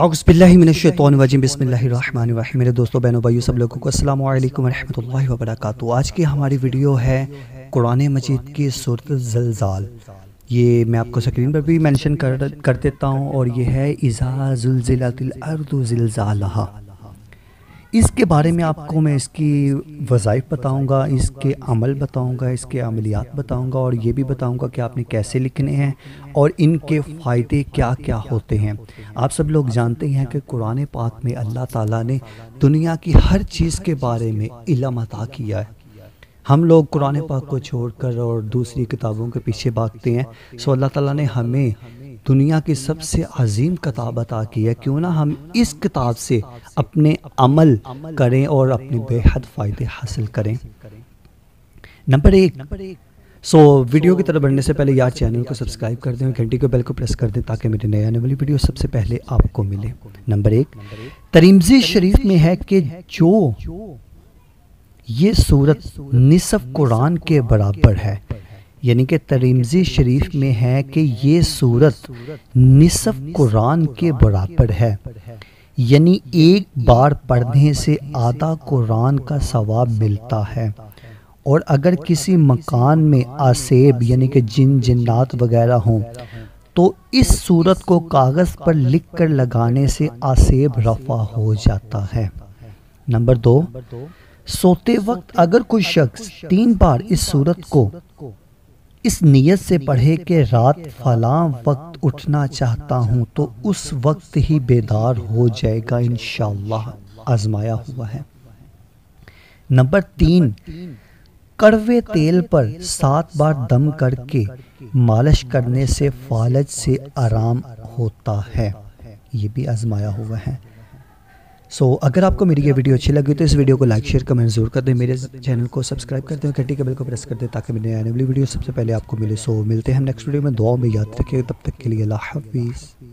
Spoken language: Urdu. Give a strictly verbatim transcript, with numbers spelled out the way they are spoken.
اعوذ باللہ من الشیطان الرجیم بسم اللہ الرحمن الرحیم۔ میرے دوستو بہنوں بھائیو سب لوگوں کو السلام علیکم ورحمۃ اللہ وبرکاتہ۔ آج کی ہماری ویڈیو ہے قرآن مجید کی سورۃ زلزال۔ یہ میں آپ کو سکرین پر بھی مینشن کر کر دیتا ہوں، اور یہ ہے اذا زلزلت الارض زلزالہا۔ اس کے بارے میں آپ کو میں اس کی وظائف بتاؤں گا، اس کے عمل بتاؤں گا، اس کے عملیات بتاؤں گا، اور یہ بھی بتاؤں گا کہ آپ نے کیسے لکھنے ہیں اور ان کے فائدے کیا کیا ہوتے ہیں۔ آپ سب لوگ جانتے ہیں کہ قرآن پاک میں اللہ تعالیٰ نے دنیا کی ہر چیز کے بارے میں علم عطا کیا ہے۔ ہم لوگ قرآن پاک کو چھوڑ کر اور دوسری کتابوں کے پیچھے بھاگتے ہیں، سو اللہ تعالیٰ نے ہمیں دنیا کی سب سے عظیم کتاب عطا کی ہے، کیوں نہ ہم اس کتاب سے اپنے عمل کریں اور اپنے بے حد فائدے حاصل کریں۔ نمبر ایک، سو ویڈیو کی طرف بڑھنے سے پہلے یار چینل کو سبسکرائب کر دیں اور گھنٹی کے بیل کو پریس کر دیں تاکہ میرے نئے آنے والی ویڈیو سب سے پہلے آپ کو ملے۔ نمبر ایک، ترمذی شریف میں ہے کہ جو یہ سورت نصف قرآن کے برابر ہے، یعنی کہ ترمذی شریف میں ہے کہ یہ سورت نصف قرآن کے برابر ہے، یعنی ایک بار پڑھنے سے آدھا قرآن کا ثواب ملتا ہے۔ اور اگر کسی مکان میں آسیب یعنی کہ جن جنات وغیرہ ہوں تو اس سورت کو کاغذ پر لکھ کر لگانے سے آسیب رفع ہو جاتا ہے۔ نمبر دو، سوتے وقت اگر کوئی شخص تین بار اس سورت کو اس نیت سے پڑھے کہ رات فلاں وقت اٹھنا چاہتا ہوں تو اس وقت ہی بیدار ہو جائے گا، انشاءاللہ آزمایا ہوا ہے۔ نمبر تین، کڑوے تیل پر سات بار دم کر کے مالش کرنے سے فالج سے آرام ہوتا ہے، یہ بھی آزمایا ہوا ہے۔ سو so, اگر آپ کو میری یہ ویڈیو اچھی لگی تو اس ویڈیو کو لائک شیئر کمنٹ ضرور کر دیں، میرے چینل کو سبسکرائب کر دیں اور گھنٹی کے بیل کو پریس کر دیں تاکہ میری آنے والی ویڈیو سب سے پہلے آپ کو ملے۔ سو so, ملتے ہیں ہم نیکسٹ ویڈیو میں، دعاؤں میں یاد رکھیں، تب تک کے لیے اللہ حافظ۔